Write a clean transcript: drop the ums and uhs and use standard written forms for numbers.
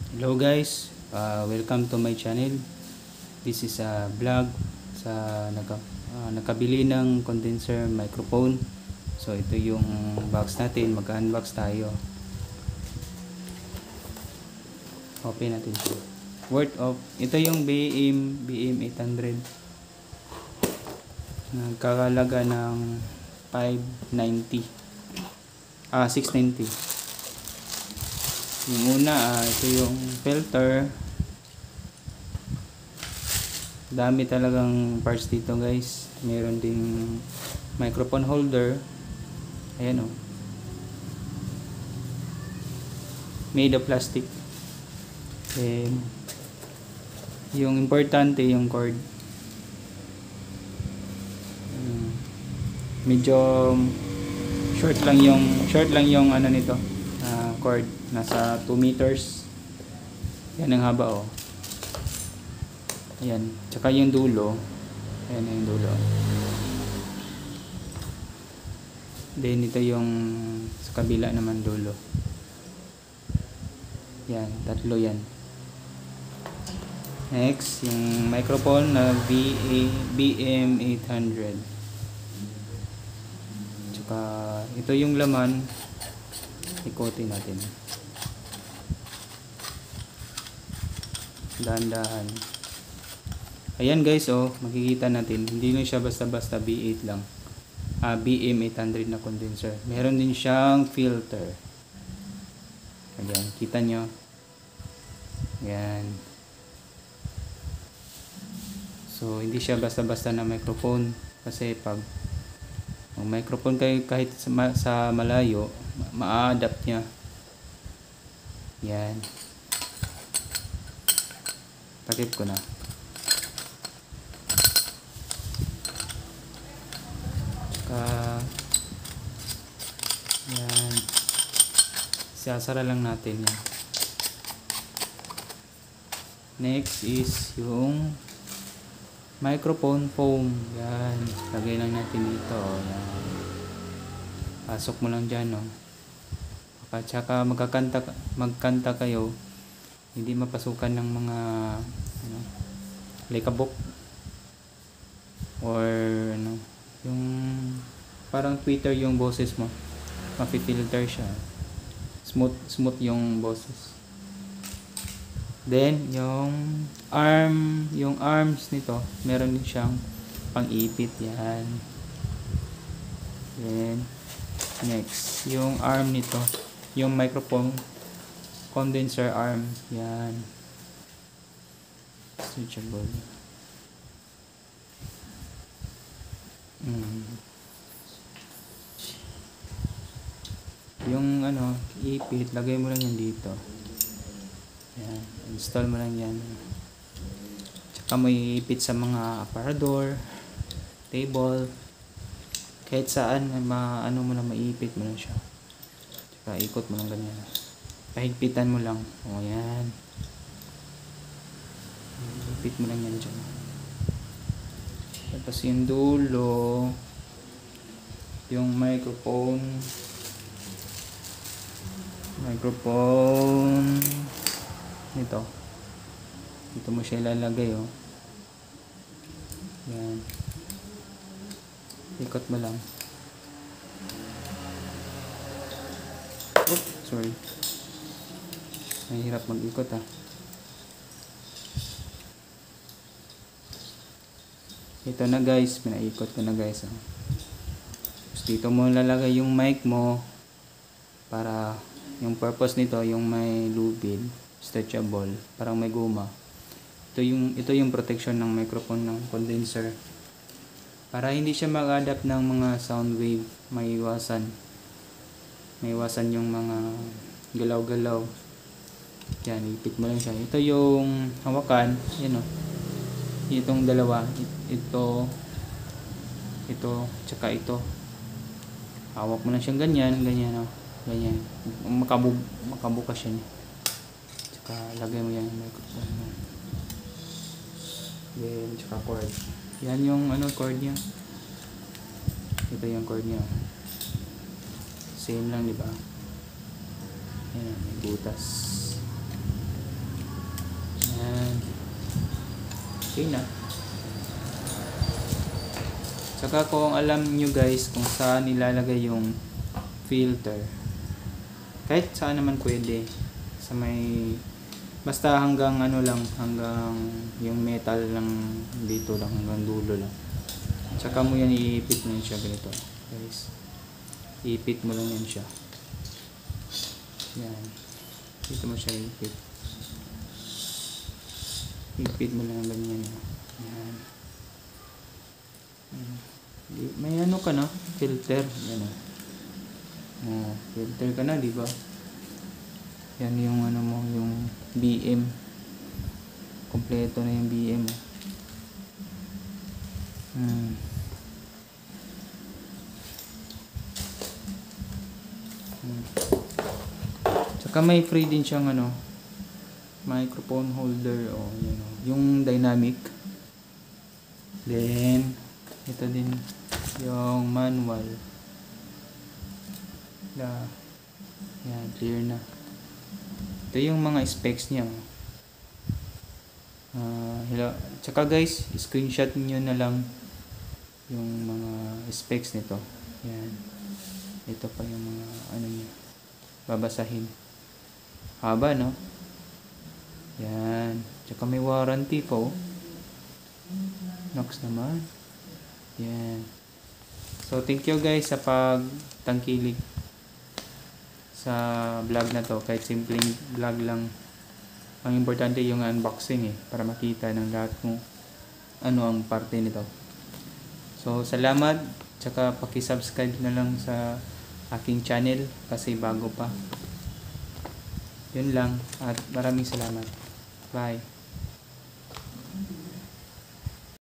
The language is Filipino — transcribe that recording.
Hello guys, welcome to my channel. This is a vlog sa nakabili ng condenser microphone. So ito yung box natin, mag-unbox tayo. Open natin ito. Ito yung BM800. Nagkakalaga ng 590. 690. Yung una, ito yung filter. Dami talagang parts dito guys. Meron ding microphone holder. Ayan o. Made of plastic. And yung importante yung cord. Medyo short lang yung ano nito, cord. Nasa 2 meters. Yan ang haba oh. Ayan. Tsaka yung dulo. Ayan yung dulo. Then ito yung sa kabila naman dulo. Yan. Tatlo yan. Next, yung microphone na BM800. Tsaka ito yung laman. Ikotin natin. Dahan-dahan. Ayan guys, oh, makikita natin. Hindi lang siya basta-basta B8 lang. BM800 na condenser. Meron din siyang filter. Ayan, kita nyo. Ayan. So, hindi siya basta-basta na microphone. Kasi pag microphone kayo kahit sa malayo, ma-adapt niya. Yan. Takip ko na. Tsaka yan. Sasara lang natin yan. Next is yung microphone foam. Yan. Lagay lang natin dito. Yan. Pasok mo lang dyan. No? At saka magkanta kayo. Hindi mapasukan ng mga likabok. Or yung parang tweeter yung boses mo. Mapi-filter siya. Smooth yung boses. Then, yung arms nito, meron din siyang pang-ipit yan. Then, next, yung arm nito, yung microphone condenser arm, yan. Switchable. Yung ipit, lagay mo lang yan dito. Yan, install mo lang yan. Tsaka mo iipit sa mga aparador, table, kahit saan, ano mo lang, maiipit mo lang siya. Tsaka ikot mo lang ganyan. Pahigpitan mo lang. O yan. Ipit mo lang yan dyan. Tapos yung dulo, yung microphone nito. Dito mo siya ilalagay oh. Yan. Ikot mo lang. Oops, sorry. Mahirap mag-ikot ah. Ito na guys, pinaikot ko na guys ah. Tapos dito mo lalagay yung mic mo para yung purpose nito, yung may lubid, stretchable, parang may guma. Ito yung protection ng microphone ng condenser. Para hindi siya mag-adapt ng mga sound wave, may iwasan yung mga galaw-galaw. Yan, ipit mo lang siya. Ito yung hawakan, yan o. Itong dalawa, ito, tsaka ito. Hawak mo lang siyang ganyan o. Ganyan. Makabukas siya. Tsaka lagay mo yan yung microphone mo. Then, tsaka cord. Yan yung cord niya. Ito yung cord niya. Same lang, di ba? Ayan, may butas. okay na. Saka kung alam nyo guys kung saan nilalagay yung filter, kahit saan naman pwede, sa may basta hanggang ano lang, hanggang yung metal lang dito lang, hanggang dulo lang. Saka mo yan iipit mo yan siya ganito guys, iipit mo lang yan siya, yan, dito mo siya iipit, ipit mo lang ganyan, yan. May ano ka na, filter, yan oh, filter ka na, di ba? Yan yung ano mo, yung BM, kompleto na yung BM mo. Tsaka may free din siyang ano, microphone holder, oh, yun, oh, yung dynamic. Then ito din yung manual. Yan, clear na. Ito yung mga specs niya. Tsaka guys, screenshot niyo na lang yung mga specs nito. Yan. Ito pa yung mga ano niya. Babasahin. Haba, no? Yan. Tsaka may warranty po. Nox naman. Yan. So, thank you guys sa pagtangkilik sa vlog na to. Kahit simpleng vlog lang. Ang importante yung unboxing para makita ng lahat kung ano ang parte nito. So, salamat. Tsaka paki-subscribe na lang sa aking channel kasi bago pa. Yun lang. At maraming salamat. Bye.